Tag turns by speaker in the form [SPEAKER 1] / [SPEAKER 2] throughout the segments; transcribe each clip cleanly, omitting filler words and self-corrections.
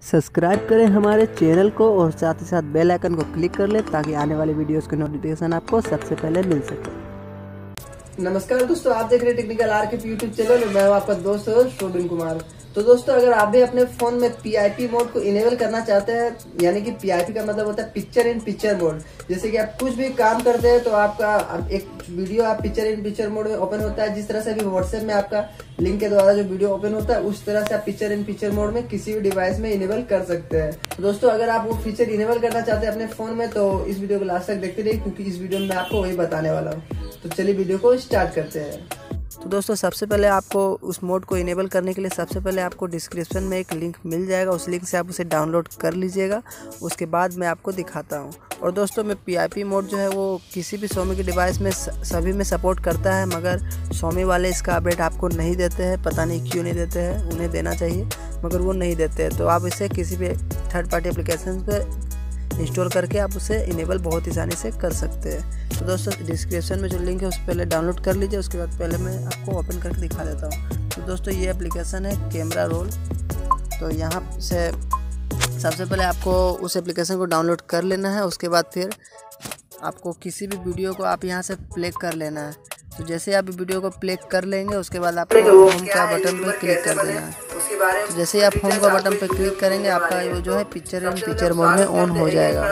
[SPEAKER 1] Subscribe करें हमारे channel को और साथ ही साथ बेल आइकन को क्लिक कर लें ताकि आने वाली वीडियोस की नोटिफिकेशन आपको सबसे पहले मिल सके। नमस्कार दोस्तों, आप देख रहे हैं technical R K YouTube channel. मैं हूं आपका दोस्त शोभिन कुमार। तो दोस्तों, अगर आप भी अपने फोन में पीआईपी मोड को इनेबल करना चाहते हैं, यानी कि पीआईपी का मतलब होता है पिक्चर इन पिक्चर मोड। जैसे कि आप कुछ भी काम करते हैं तो आपका एक वीडियो आप पिक्चर इन पिक्चर मोड में ओपन होता है। जिस तरह से अभी व्हाट्सएप में आपका लिंक के द्वारा जो वीडियो ओपन होता है, उस तरह से आप पिक्चर इन पिक्चर मोड में किसी भी डिवाइस में इनेबल कर सकते हैं। तो दोस्तों, अगर आप वो फीचर इनेबल करना चाहते हैं अपने फोन में तो इस वीडियो को लास्ट तक देखते रहिए, क्योंकि इस वीडियो में मैं आपको वही बताने वाला हूँ। तो चलिए वीडियो को स्टार्ट करते हैं। तो दोस्तों, सबसे पहले आपको उस मोड को इनेबल करने के लिए सबसे पहले आपको डिस्क्रिप्शन में एक लिंक मिल जाएगा। उस लिंक से आप उसे डाउनलोड कर लीजिएगा। उसके बाद मैं आपको दिखाता हूँ। और दोस्तों, मैं पीआईपी मोड जो है वो किसी भी Xiaomi के डिवाइस में सभी में सपोर्ट करता है, मगर Xiaomi वाले इसका अपडेट आपको नहीं देते हैं। पता नहीं क्यों नहीं देते हैं, उन्हें देना चाहिए मगर वो नहीं देते हैं। तो आप इसे किसी भी थर्ड पार्टी एप्लीकेशन पर इंस्टॉल करके आप उसे इनेबल बहुत आसानी से कर सकते हैं। तो दोस्तों, डिस्क्रिप्शन में जो लिंक है उस पहले डाउनलोड कर लीजिए। उसके बाद पहले मैं आपको ओपन करके दिखा देता हूँ। तो दोस्तों, ये एप्लीकेशन है कैमरा रोल। तो यहाँ से सबसे पहले आपको उस एप्लीकेशन को डाउनलोड कर लेना है। उसके बाद फिर आपको किसी भी वीडियो को आप यहाँ से प्ले कर लेना है। तो जैसे आप वीडियो को प्ले कर लेंगे, उसके बाद आपको होम का बटन पर क्लिक कर देना है। तो जैसे ही आप होम का बटन पर क्लिक करेंगे, आपका वो जो है पिक्चर इन पिक्चर मोड में ऑन हो जाएगा।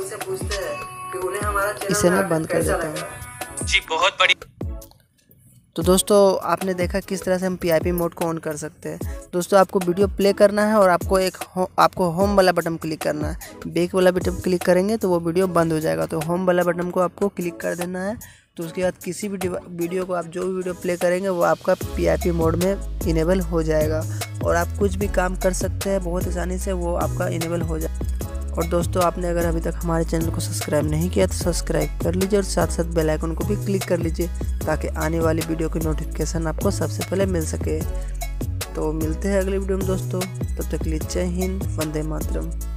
[SPEAKER 1] इसे मैं बंद कर देता हूँ
[SPEAKER 2] जी। बहुत बड़ी।
[SPEAKER 1] तो दोस्तों, आपने देखा किस तरह से हम पीआईपी मोड को ऑन कर सकते हैं। दोस्तों, आपको वीडियो प्ले करना है और आपको होम वाला बटन क्लिक करना है। बैक वाला बटन क्लिक करेंगे तो वो वीडियो बंद हो जाएगा। तो होम वाला बटन को आपको क्लिक कर देना है। तो उसके बाद किसी भी वीडियो को आप जो भी वीडियो प्ले करेंगे वो आपका पीआईपी मोड में इनेबल हो जाएगा और आप कुछ भी काम कर सकते हैं बहुत आसानी से, वो आपका इनेबल हो जाए। और दोस्तों, आपने अगर अभी तक हमारे चैनल को सब्सक्राइब नहीं किया तो सब्सक्राइब कर लीजिए और साथ साथ बेल आइकन को भी क्लिक कर लीजिए ताकि आने वाली वीडियो की नोटिफिकेशन आपको सबसे पहले मिल सके। तो मिलते हैं अगले वीडियो में दोस्तों। तब तक के लिए जय हिंद, वंदे मातरम।